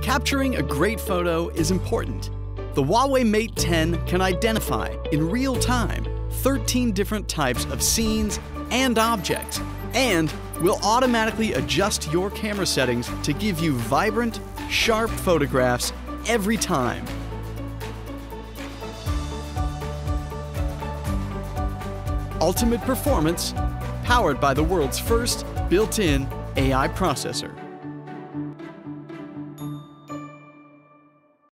Capturing a great photo is important. The Huawei Mate 10 can identify, in real time, 13 different types of scenes and objects, and will automatically adjust your camera settings to give you vibrant, sharp photographs every time. Ultimate performance, powered by the world's first built-in AI processor.